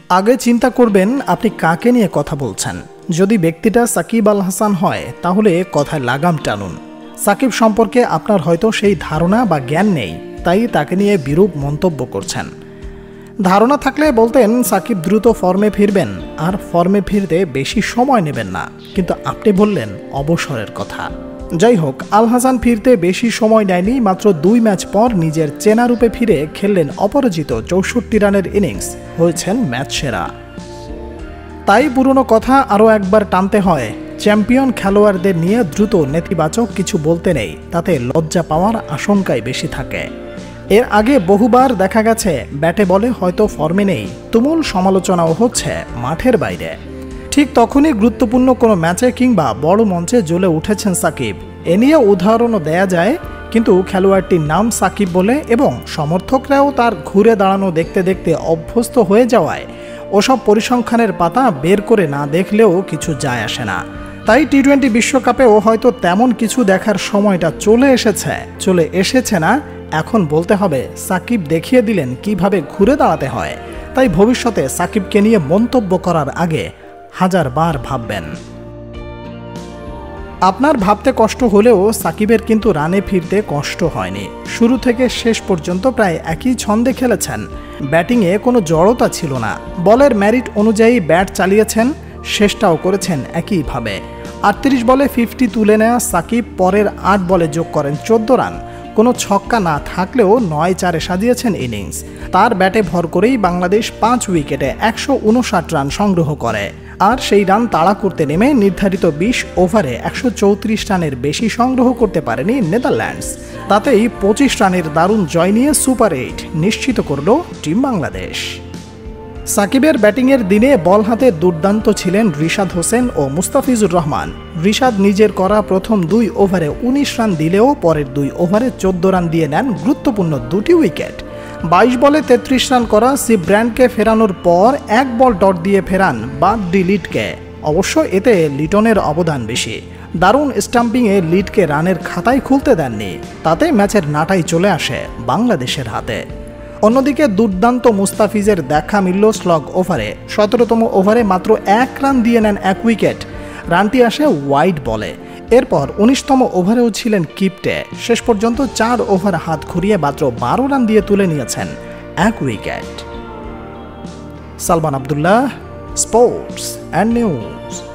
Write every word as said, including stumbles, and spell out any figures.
আগে চিন্তা করবেন আপনি কাকে নিয়ে কথা বলছেন। যদি ব্যক্তিটা সাকিব আল হাসান হয় তাহলে কথায় লাগাম টানুন। সাকিব সম্পর্কে আপনার হয়তো সেই ধারণা বা জ্ঞান নেই, তাই তাকে নিয়ে বিরূপ মন্তব্য করছেন। ধারণা থাকলে বলতেন সাকিব দ্রুত ফর্মে ফিরবেন আর ফর্মে ফিরতে বেশি সময় নেবেন না, কিন্তু আপনি বললেন অবসরের কথা। যাই হোক, আল হাসান ফিরতে বেশি সময় নেয়নি। মাত্র দুই ম্যাচ পর নিজের চেনা রূপে ফিরে খেললেন অপরাজিত চৌষট্টি রানের ইনিংস, হয়েছেন ম্যাচ সেরা। তাই পুরনো কথা আরও একবার টানতে হয়, চ্যাম্পিয়ন খেলোয়াড়দের নিয়ে দ্রুত নেতিবাচক কিছু বলতে নেই, তাতে লজ্জা পাওয়ার আশঙ্কাই বেশি থাকে। এর আগে বহুবার দেখা গেছে ব্যাটে বলে হয়তো ফর্মে নেই, তুমুল সমালোচনাও হচ্ছে মাঠের বাইরে। ঠিক তখনই গুরুত্বপূর্ণ কোনো ম্যাচে কিংবা বড় মঞ্চে জ্বলে উঠেছেন সাকিব। এ নিয়ে উদাহরণও দেয়া যায়, কিন্তু খেলোয়াড়টির নাম সাকিব বলে এবং সমর্থকরাও তার ঘুরে দাঁড়ানো দেখতে দেখতে অভ্যস্ত হয়ে যাওয়ায় ওসব পরিসংখ্যানের পাতা বের করে না দেখলেও কিছু যায় আসে না। তাই টি টোয়েন্টি বিশ্বকাপেও হয়তো তেমন কিছু দেখার সময়টা চলে এসেছে চলে এসেছে না এখন বলতে হবে সাকিব দেখিয়ে দিলেন কিভাবে ঘুরে দাঁড়াতে হয়। তাই ভবিষ্যতে সাকিবকে নিয়ে মন্তব্য করার আগে হাজার বার ভাববেন। আপনার ভাবতে কষ্ট হলেও সাকিবের কিন্তু রানে ফিরতে কষ্ট হয়নি। শুরু থেকে শেষ পর্যন্ত প্রায় একই ছন্দে খেলেছেন। ব্যাটিংয়ে কোনো জড়তা ছিল না, বলের ম্যারিট অনুযায়ী ব্যাট চালিয়েছেন, শেষটাও করেছেন একইভাবে। আটত্রিশ বলে ফিফটি তুলে নেওয়া সাকিব পরের আট বলে যোগ করেন চোদ্দ রান। কোনো ছক্কা না থাকলেও নয় চারে সাজিয়েছেন ইনিংস। তার ব্যাটে ভর করেই বাংলাদেশ পাঁচ উইকেটে একশো উনষাট রান সংগ্রহ করে, আর সেই রান তাড়া করতে নেমে নির্ধারিত বিশ ওভারে একশো চৌত্রিশ রানের বেশি সংগ্রহ করতে পারেনি নেদারল্যান্ডস। তাতেই পঁচিশ রানের দারুণ জয় নিয়ে সুপার এইট নিশ্চিত করল টিম বাংলাদেশ। সাকিবের ব্যাটিংয়ের দিনে বল হাতে দুর্দান্ত ছিলেন রিশাদ হোসেন ও মুস্তাফিজুর রহমান। রিশাদ নিজের করা প্রথম দুই ওভারে উনিশ রান দিলেও পরের দুই ওভারে চোদ্দ রান দিয়ে নেন গুরুত্বপূর্ণ দুটি উইকেট। বাইশ বলে তেত্রিশ রান করা সি ব্র্যান্ডকে ফেরানোর পর এক বল ডট দিয়ে ফেরান বাদ ডি লিডকে। অবশ্য এতে লিটনের অবদান বেশি। দারুণ স্টাম্পিংয়ে লিডকে রানের খাতায় খুলতে দেননি, তাতে ম্যাচের নাটাই চলে আসে বাংলাদেশের হাতে। অন্যদিকে দুর্দান্ত মুস্তাফিজের দেখা মিলল স্লগ ওভারে। সতেরোতম ওভারে মাত্র এক রান দিয়ে নেন এক উইকেট। রানটি আসে ওয়াইড বলে। এরপর উনিশতম ওভারেও ছিলেন কিপ্টে। শেষ পর্যন্ত চার ওভার হাত ঘুরিয়ে মাত্র বারো রান দিয়ে তুলে নিয়েছেন এক wicket. Salman Abdullah, sports and news.